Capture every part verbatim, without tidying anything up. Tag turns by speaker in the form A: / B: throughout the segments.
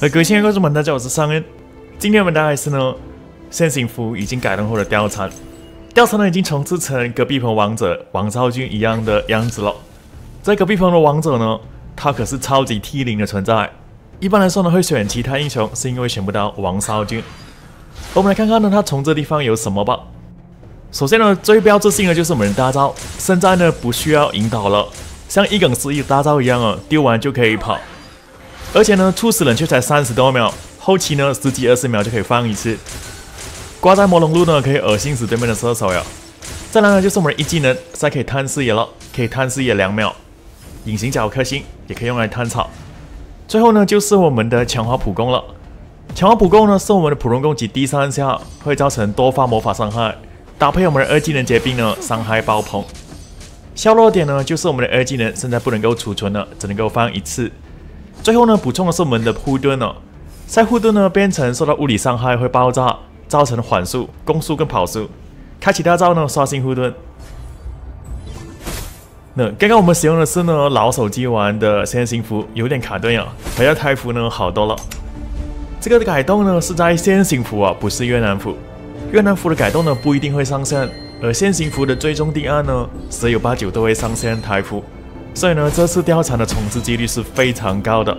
A: 那各位亲爱的观众们，大家好，我是尚恩。今天我们带来是呢，现行服已经改动后的貂蝉。貂蝉呢已经重置成隔壁棚王者王昭君一样的样子了。在隔壁棚的王者呢，他可是超级 T 零的存在。一般来说呢，会选其他英雄是因为选不到王昭君。我们来看看呢，他重置的地方有什么吧。首先呢，最标志性的就是我们的大招，现在呢不需要引导了，像一梗四一大招一样啊，丢完就可以跑。而且呢，初始冷却才三十多秒，后期呢十几二十秒就可以放一次。挂在魔龙路呢，可以恶心死对面的射手呀。再来呢，就是我们的一技能，现在可以探视野了，可以探视野两秒。隐形角颗星也可以用来探草。最后呢，就是我们的强化普攻了。强化普攻呢，是我们的普通攻击第三下会造成多发魔法伤害，搭配我们的二技能结冰呢，伤害爆棚。削弱点呢，就是我们的二技能现在不能够储存了，只能够放一次。最后呢，补充的是我们的护盾哦，在护盾呢变成受到物理伤害会爆炸，造成缓速、攻速跟跑速。开启大招呢，刷新护盾。那刚刚我们使用的是呢老手机玩的先行服，有点卡顿啊，回到台服呢好多了。这个改动呢是在先行服啊，不是越南服。越南服的改动呢不一定会上线，而先行服的最终定案呢十有八九都会上线台服。所以呢，这次貂蝉的重置几率是非常高的，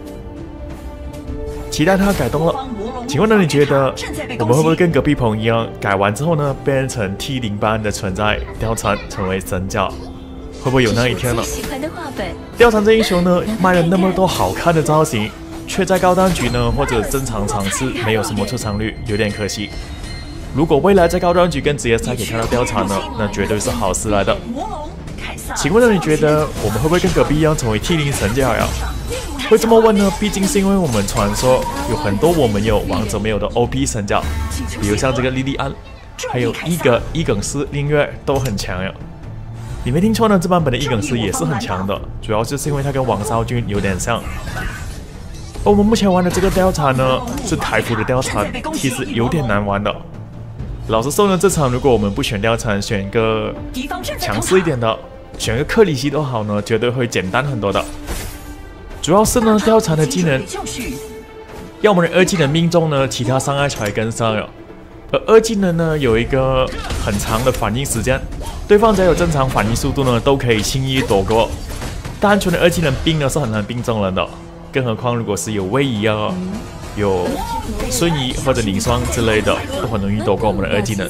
A: 期待它改动了。请问呢，你觉得我们会不会跟隔壁棚一样，改完之后呢，变成 T 零般的存在，貂蝉成为神角？会不会有那一天呢？貂蝉这英雄呢，卖了那么多好看的造型，却在高端局呢或者正常场次没有什么出场率，有点可惜。如果未来在高端局跟职业赛可以看到貂蝉呢，那绝对是好事来的。请问呢，你觉得我们会不会跟隔壁一样成为 T 零神角呀？会这么问呢？毕竟是因为我们传说有很多我们有王者没有的 O P 神角，比如像这个莉莉安，还有一格一梗四音乐都很强呀。你没听错呢，这版本的一梗四也是很强的，主要就是因为它跟王昭君有点像。而我们目前玩的这个貂蝉呢，是台服的貂蝉，其实有点难玩的。老实说呢，这场如果我们不选貂蝉，选个强势一点的。选个克里希都好呢，绝对会简单很多的。主要是呢，貂蝉的技能要我们的二技能命中呢，其他伤害才会跟上哟。而二技能呢，有一个很长的反应时间，对方只要有正常反应速度呢，都可以轻易躲过。单纯的二技能冰呢是很难冰中人的，更何况如果是有位移啊、有瞬移或者凝霜之类的，都很容易躲过我们的二技能。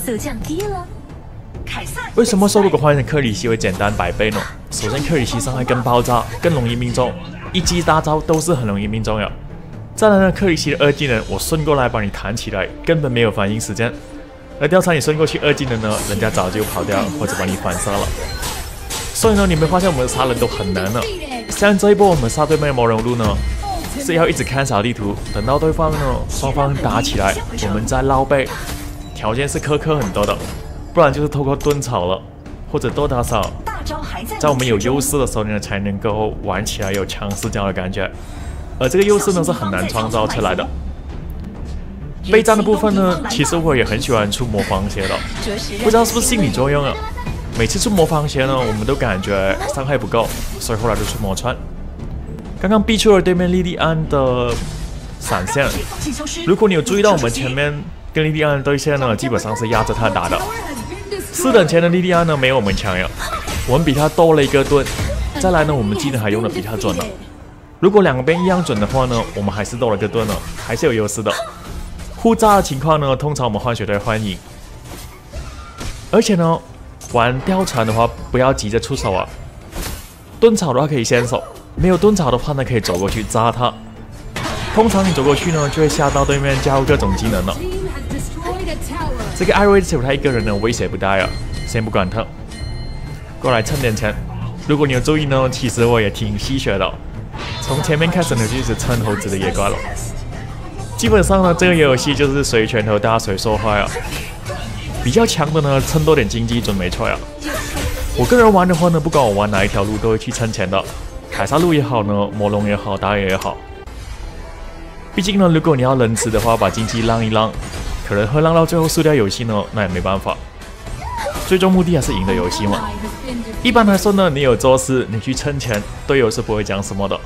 A: 为什么说如果换成克里希会简单百倍呢？首先，克里希伤害更爆炸，更容易命中，一击大招都是很容易命中的。再来呢，克里希的二技能我顺过来把你弹起来，根本没有反应时间。而貂蝉你顺过去二技能呢，人家早就跑掉或者把你反杀了。所以呢，你们发现我们杀人都很难了。像这一波我们杀对面魔龙路呢，是要一直看小地图，等到对方呢双方打起来，我们再捞背，条件是苛刻很多的。不然就是透过蹲草了，或者多打扫，在我们有优势的时候呢，才能够玩起来有强视角的感觉。而这个优势呢是很难创造出来的。备战的部分呢，其实我也很喜欢出魔方鞋的，不知道是不是心理作用啊？每次出魔方鞋呢，我们都感觉伤害不够，所以后来就出魔穿。刚刚逼出了对面莉莉安的闪现，如果你有注意到我们前面跟莉莉安的对线呢，基本上是压着他打的。四等前的莉莉安呢，没有我们强呀，我们比他多了一个盾。再来呢，我们技能还用的比他准了。如果两边一样准的话呢，我们还是多了个盾了，还是有优势的。互炸的情况呢，通常我们换血队欢迎。而且呢，玩貂蝉的话，不要急着出手啊。蹲草的话可以先手，没有蹲草的话呢，可以走过去扎他。通常你走过去呢，就会吓到对面加入各种技能了。这个艾瑞只有他一个人呢，威胁不大呀，先不管他，过来蹭点钱。如果你有注意呢，其实我也挺吸血的，从前面开始呢就一直蹭猴子的野怪了。基本上呢，这个游戏就是谁拳头大谁说话呀。比较强的呢，蹭多点经济准没错呀。我个人玩的话呢，不管我玩哪一条路都会去蹭钱的，凯撒路也好呢，魔龙也好，打野也好。毕竟呢，如果你要仁慈的话，把经济让一让。可能会让到最后输掉游戏呢，那也没办法。最终目的还是赢的游戏嘛。一般来说呢，你有做事，你去蹭钱，队友是不会讲什么的。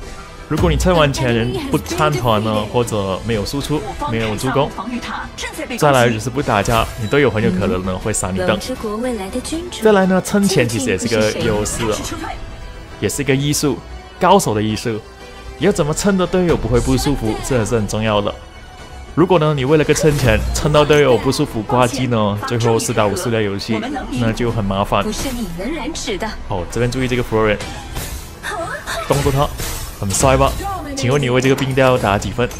A: 如果你趁完前人不参团呢，或者没有输出、没有助攻，再来就是不打架，你队友很有可能呢会闪你灯。再来呢，趁前其实也是个优势啊，也是一个艺术，高手的艺术。要怎么趁着队友不会不舒服，这也是很重要的。如果呢你为了个趁钱，趁到队友不舒服挂机呢，最后四打五输掉游戏，那就很麻烦。哦，这边注意这个 Florian， 动作他。很帅吧？请问你为这个冰雕打几分？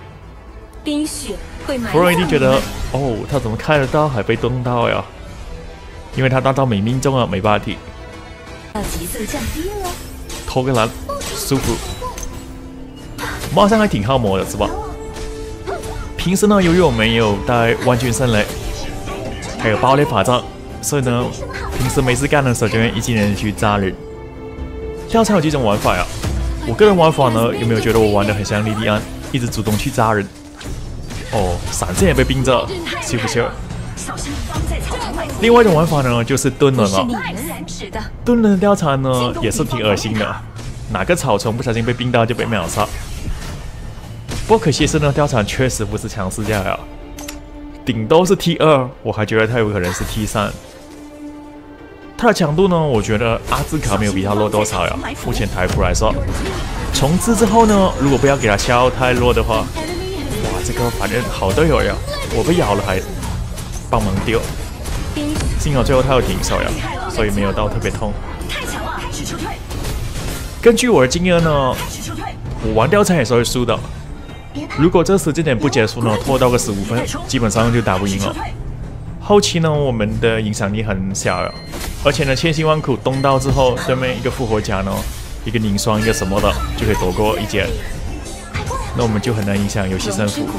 A: 弗洛一定觉得，哦，他怎么看得到还被冻到呀？因为他大招没命中啊，没办法踢。偷个蓝，舒服。我们好像还挺耗魔的是吧？平时呢，由于我没有带万军圣雷，还有爆裂法杖，所以呢，平时没事干的时候就会一技能去扎人。貂蝉有几种玩法呀？我个人玩法呢，有没有觉得我玩的很像莉莉安，一直主动去扎人？哦，闪现也被冰着，秀不秀？另外一种玩法呢，就是蹲人了。蹲人的貂蝉呢，也是挺恶心的，哪个草丛不小心被冰到就被秒杀。不过可惜是呢，貂蝉确实不是强势价呀，顶多是 T 二，我还觉得他有可能是 T 三。它的强度呢，我觉得阿兹卡没有比它弱多少呀。目前台服来说，重置之后呢，如果不要给它消耗太弱的话，哇，这个反正好队友呀，我被咬了还帮忙丢，幸好最后他有停手呀，所以没有到特别痛。根据我的经验呢，我玩貂蝉也是会输的。如果这时间点不结束呢，拖到个十五分，基本上就打不赢了。后期呢，我们的影响力很小呀。而且呢，千辛万苦东到之后，对面一个复活甲呢，一个凝霜，一个什么的，就可以躲过一劫。那我们就很难影响游戏胜负。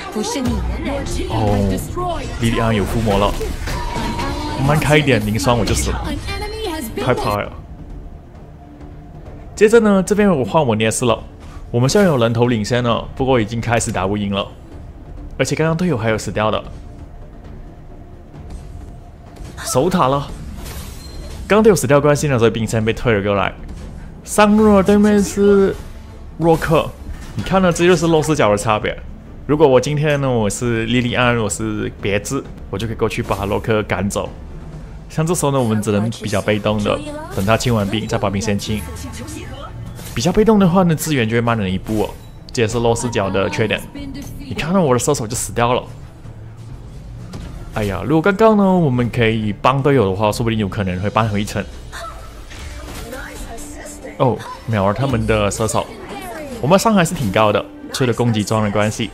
A: 哦，莉莉安有附魔了，慢开一点，凝霜我就死了，太怕了。接着呢，这边我换我捏斯了。我们虽然有人头领先了，不过已经开始打不赢了，而且刚刚队友还有死掉的，守塔了。刚队友死掉关系呢，所以冰山被推了过来。上路的对面是洛克，你看呢，这就是肉视角的差别。如果我今天呢，我是莉莉安，我是别致，我就可以过去把洛克赶走。像这时候呢，我们只能比较被动的，等他清完兵再把兵先清。比较被动的话呢，资源就会慢了一步哦，这也是肉视角的缺点。你看到我的射手就死掉了。哎呀，如果刚刚呢，我们可以帮队友的话，说不定有可能会扳回一城。哦，秒了他们的射手，我们伤害是挺高的，除了攻击装的关系。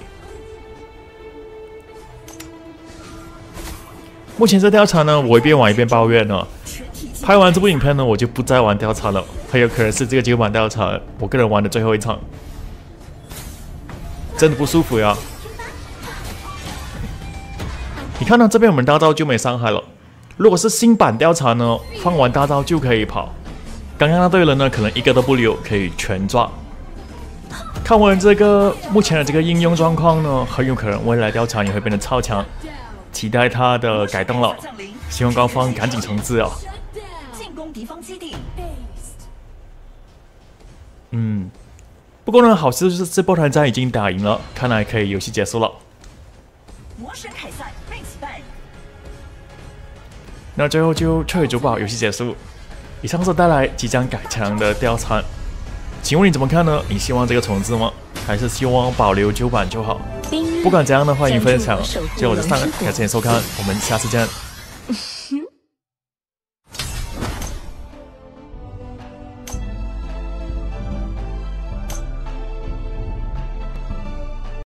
A: 目前这貂蝉呢，我一边玩一边抱怨呢。拍完这部影片呢，我就不再玩貂蝉了，很有可能是这个九版貂蝉我个人玩的最后一场，真的不舒服呀。你看到这边我们大招就没伤害了。如果是新版貂蝉呢，放完大招就可以跑。刚刚那队人呢，可能一个都不留，可以全抓。看完这个目前的这个应用状况呢，很有可能未来貂蝉也会变得超强，期待它的改动了。希望官方赶紧重置啊！嗯，不过呢，好事就是这波团战已经打赢了，看来可以游戏结束了。魔神凯撒被击败。那最后就彻底主保游戏结束。以上是带来即将改强的貂蝉，请问你怎么看呢？你希望这个重置吗？还是希望保留旧版就好？不管怎样的，欢迎分享。就我的上，感谢收看，我们下次见。